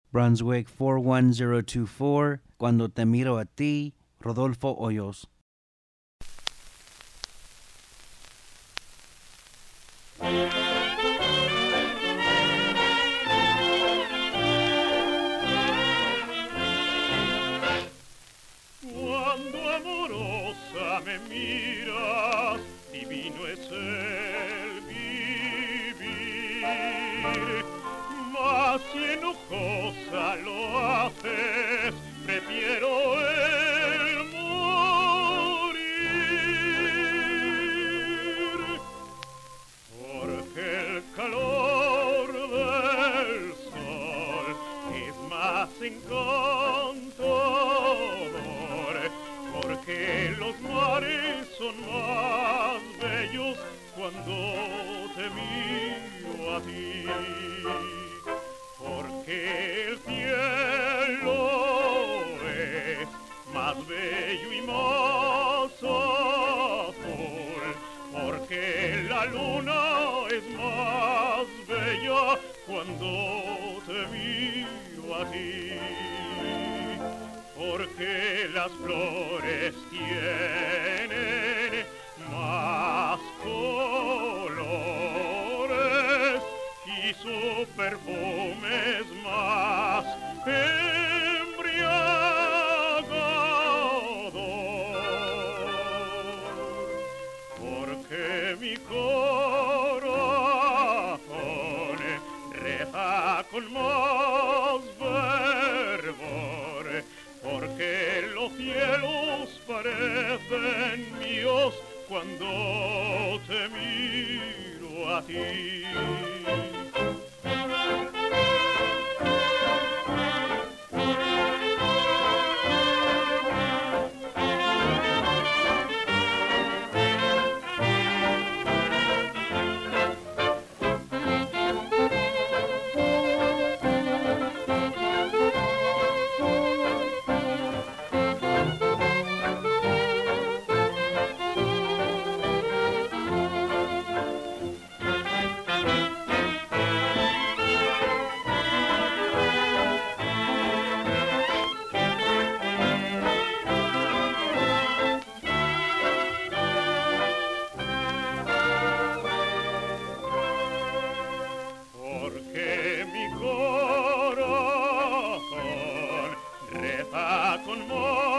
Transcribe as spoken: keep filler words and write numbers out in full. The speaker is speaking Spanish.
Brunswick four one zero two four. Cuando te miro a ti, Rodolfo Hoyos. Cuando amorosa me miras, divino es el vivir, mas si enojosa lo haces, prefiero el morir, porque el calor del sol es más encantador, porque los mares son más bellos cuando te miro a ti, porque el cielo es más bello y más azul, porque la luna es más bella cuando te miro a ti, porque las flores tienen más colores y su perfume es más embriagador, porque mi corazón reza con más fervor, porque los cielos parecen míos cuando te miro a ti. Porque mi corazón reza con